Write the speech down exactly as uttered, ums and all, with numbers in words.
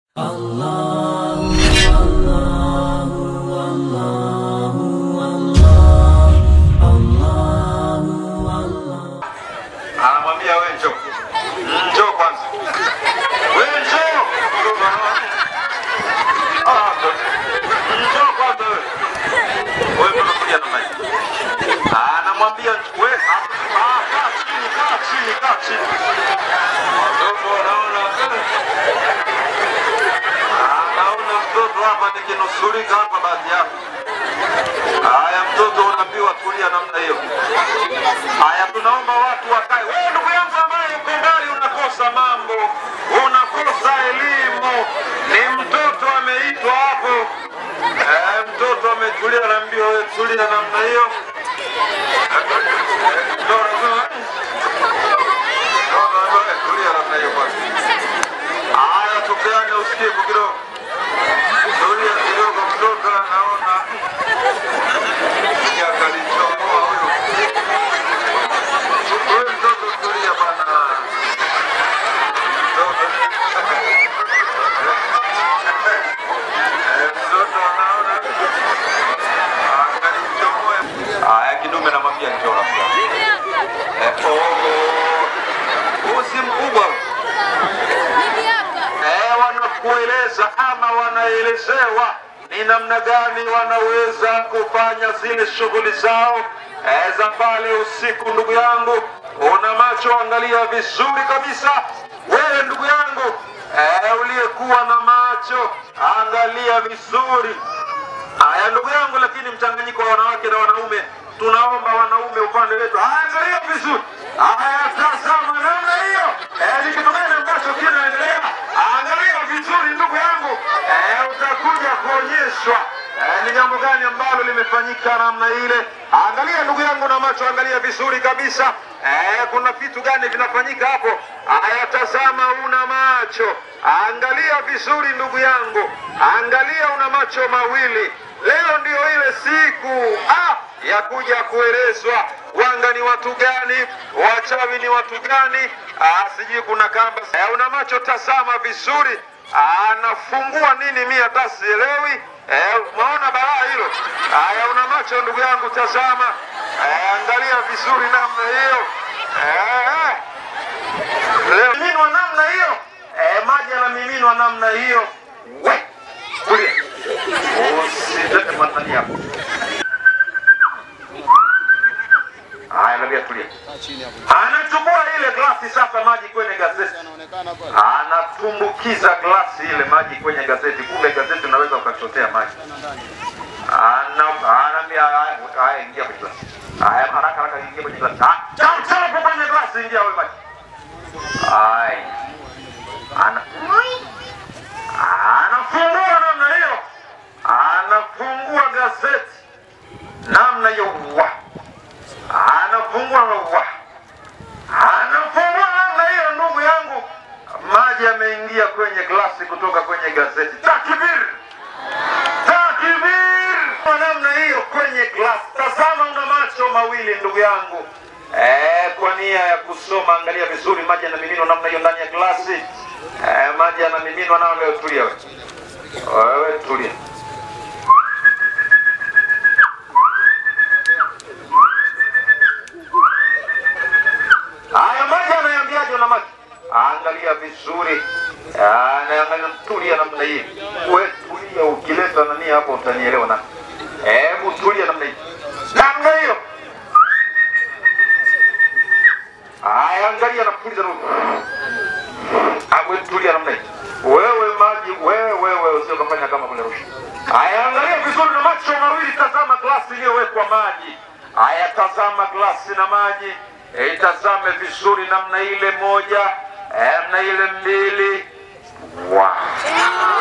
Anamwambia wewe njoo. Njoo kwanza. Wewe njoo. Ah, njoo kwanza wewe. Wewe unakuja na maji. Anamwambia wewe ah, kaa chini, kaa chini, kaa chini. Ndio unaona. Anaona mtoto hapa nikinusurika hapa baadhi yako. Haya mtoto unaambiwa kulia namna hiyo. Haya tunaomba watu wakae. Wewe ndugu yangu ambaye uko mbali unakosa mambo, unakosa elimu. Ni mtoto ameitwa hapo. Eh, mtoto ametulia naambiwa wewe tulia namna hiyo. Tulia namna hiyo bwana. Haya tupeane usikivu kidogo. Tulia kidogo mtoto anaona. Ya kalichomoa huyo. Wewe mtoto tulia bwana. Mtoto. Eh, mtoto anaona. Kalichomoa. Haya kidume namwambia njoo hapa. Eh, oh. Usi mkubwa. Eh, wanakueleza ama wanaelezewa ni namna gani wanaweza kufanya zile shughuli zao eh, za pale usiku. Ndugu yangu, una macho, angalia vizuri kabisa. Wewe ndugu yangu eh, uliyekuwa na macho, angalia vizuri. Haya ndugu yangu, lakini mchanganyiko wa wanawake na wanaume, tunaomba wanaume upande wetu angalia vizuri. Haya tazama namna hiyo. Eh, ni kitu gani ambacho kinaendelea? Angalia vizuri ndugu yangu. Eh, utakuja kuonyeshwa eh, ni jambo gani ambalo limefanyika namna ile. Angalia ndugu yangu na macho, angalia vizuri kabisa. Eh, kuna vitu gani vinafanyika hapo? Haya tazama, una macho. Angalia vizuri ndugu yangu. Angalia, una macho mawili. Leo ndio ile siku ah, ya kuja kuelezwa wanga ni watu gani, wachawi ni watu gani. Ah, sijui kuna kamba. Eh, una macho, tazama vizuri. Anafungua nini mimi hata sielewi. Eh, unaona balaa hilo? Haya, una macho ndugu yangu, tazama. Eh, angalia vizuri namna hiyo. Eh. Leo miminwa namna hiyo. Eh, maji yanamiminwa namna hiyo. We. Kulia. Usilete matani hapo. Haya, labia tulia. Anachukua ile glasi sasa maji kwenye gazeti. Anatumbukiza glasi ile maji kwenye gazeti. Kumbe gazeti unaweza ukachotea maji. Ana anambia haya ingia kwenye glasi. Haya haraka haraka ingia kwenye glasi. Ah, chao chao kwenye glasi ingia wewe maji. Ai. Ana Anafungua namna hiyo. Anafungua gazeti namna hiyo. Anafungua wa. Anafungua namna hiyo ndugu yangu. Maji yameingia kwenye glasi kutoka kwenye gazeti. Takbir! Takbir! Kwa namna hiyo kwenye glasi. Tazama, una macho mawili ndugu yangu. Eh, kwa nia ya kusoma, angalia vizuri, maji yanamiminwa namna hiyo ndani ya glasi. Eh, maji yanamiminwa nao. Leo tulia wewe. Wewe tulia. Haya maji anayambiaje na maji? Angalia vizuri. Anaangalia tulia namna hii. Wewe tulia, ukileta nani hapo utanielewa na. Hebu tulia namna hii. Namna hiyo. Haya angalia na puliza nuru. Hapo tulia namna hii. Wewe maji, wewe wewe usio kufanya kama kule Arusha. Haya angalia vizuri na macho mawili, tazama glasi iliyowekwa maji. Haya tazama glasi na maji. E, tazame vizuri namna ile moja, namna ile mbili. Wow.